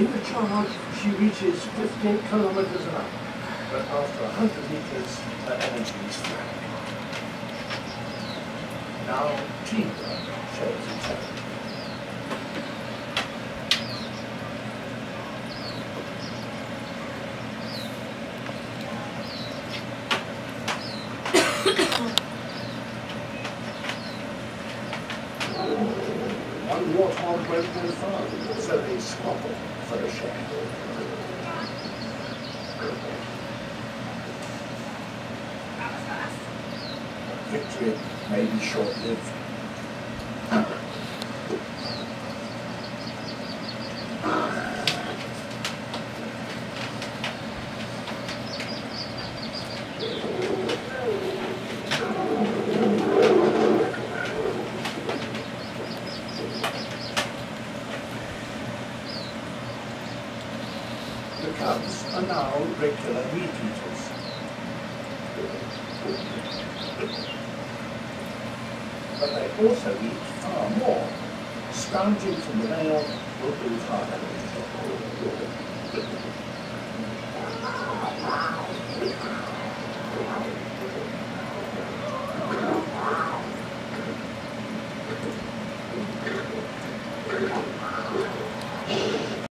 In the charge, she reaches 15 kilometers an hour, but after 100 meters, her energy is flat. Now, teamwork shows its own. One warthog won't go far, so they squabble for a share. Victory may be short-lived. The cubs are now regular meat eaters. But they also eat far more. Scrounging from the male will prove harder.